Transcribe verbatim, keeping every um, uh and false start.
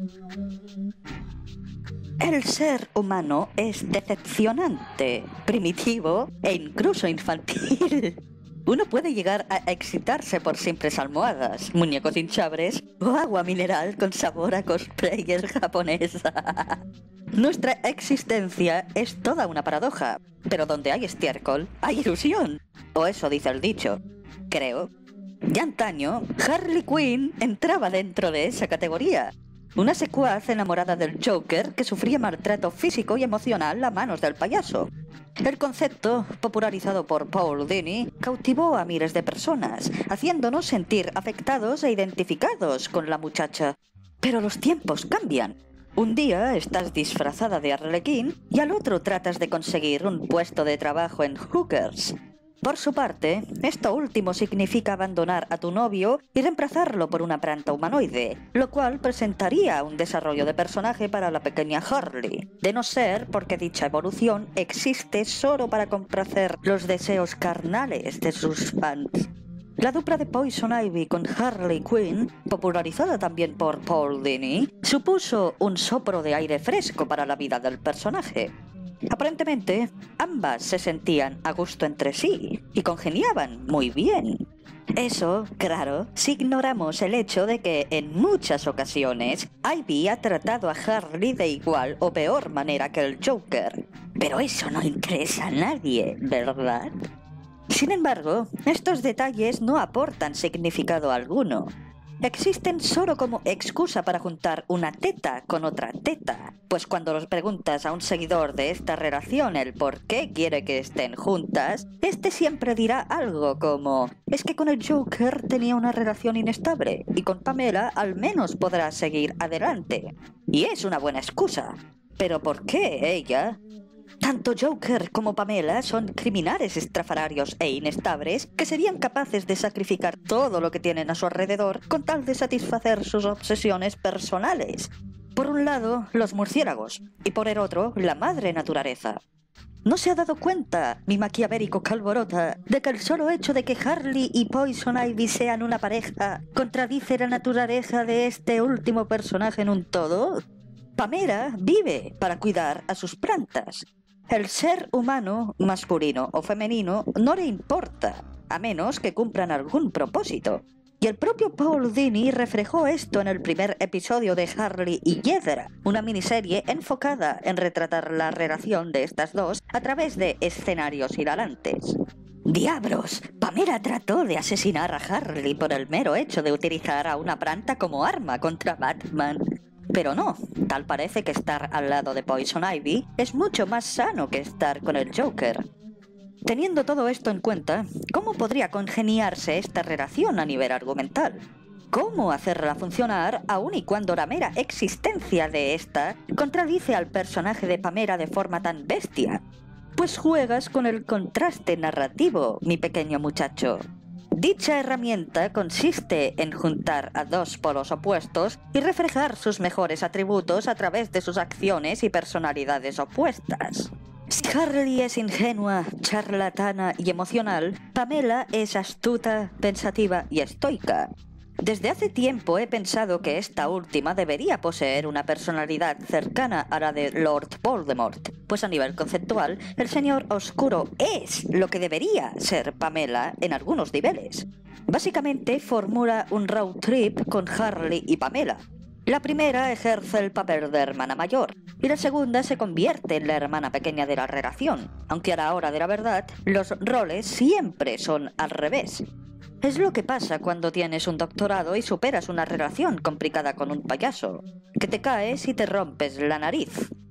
El ser humano es decepcionante, primitivo e incluso infantil. Uno puede llegar a excitarse por simples almohadas, muñecos hinchables o agua mineral con sabor a cosplayer japonesa. Nuestra existencia es toda una paradoja, pero donde hay estiércol, hay ilusión. O eso dice el dicho, creo. Ya antaño, Harley Quinn entraba dentro de esa categoría. Una secuaz enamorada del Joker que sufría maltrato físico y emocional a manos del payaso. El concepto, popularizado por Paul Dini, cautivó a miles de personas, haciéndonos sentir afectados e identificados con la muchacha. Pero los tiempos cambian. Un día estás disfrazada de Arlequín y al otro tratas de conseguir un puesto de trabajo en Hookers. Por su parte, esto último significa abandonar a tu novio y reemplazarlo por una planta humanoide, lo cual presentaría un desarrollo de personaje para la pequeña Harley, de no ser porque dicha evolución existe solo para complacer los deseos carnales de sus fans. La dupla de Poison Ivy con Harley Quinn, popularizada también por Paul Dini, supuso un soplo de aire fresco para la vida del personaje. Aparentemente, ambas se sentían a gusto entre sí y congeniaban muy bien. Eso, claro, si ignoramos el hecho de que en muchas ocasiones Ivy ha tratado a Harley de igual o peor manera que el Joker. Pero eso no interesa a nadie, ¿verdad? Sin embargo, estos detalles no aportan significado alguno. Existen solo como excusa para juntar una teta con otra teta, pues cuando les preguntas a un seguidor de esta relación el por qué quiere que estén juntas, este siempre dirá algo como: es que con el Joker tenía una relación inestable y con Pamela al menos podrá seguir adelante. Y es una buena excusa. ¿Pero por qué ella? Tanto Joker como Pamela son criminales estrafalarios e inestables que serían capaces de sacrificar todo lo que tienen a su alrededor con tal de satisfacer sus obsesiones personales. Por un lado, los murciélagos, y por el otro, la madre naturaleza. ¿No se ha dado cuenta, mi maquiavélico Calborota, de que el solo hecho de que Harley y Poison Ivy sean una pareja contradice la naturaleza de este último personaje en un todo? Pamela vive para cuidar a sus plantas. El ser humano, masculino o femenino, no le importa, a menos que cumplan algún propósito. Y el propio Paul Dini reflejó esto en el primer episodio de Harley y Hiedra, una miniserie enfocada en retratar la relación de estas dos a través de escenarios hilarantes. ¡Diablos! Pamela trató de asesinar a Harley por el mero hecho de utilizar a una planta como arma contra Batman. Pero no, tal parece que estar al lado de Poison Ivy es mucho más sano que estar con el Joker. Teniendo todo esto en cuenta, ¿cómo podría congeniarse esta relación a nivel argumental? ¿Cómo hacerla funcionar aun y cuando la mera existencia de esta contradice al personaje de Pamela de forma tan bestia? Pues juegas con el contraste narrativo, mi pequeño muchacho. Dicha herramienta consiste en juntar a dos polos opuestos y reflejar sus mejores atributos a través de sus acciones y personalidades opuestas. Si Harley es ingenua, charlatana y emocional, Pamela es astuta, pensativa y estoica. Desde hace tiempo he pensado que esta última debería poseer una personalidad cercana a la de Lord Voldemort, pues a nivel conceptual, el Señor Oscuro es lo que debería ser Pamela en algunos niveles. Básicamente formula un road trip con Harley y Pamela. La primera ejerce el papel de hermana mayor, y la segunda se convierte en la hermana pequeña de la relación, aunque a la hora de la verdad, los roles siempre son al revés. Es lo que pasa cuando tienes un doctorado y superas una relación complicada con un payaso, que te caes y te rompes la nariz.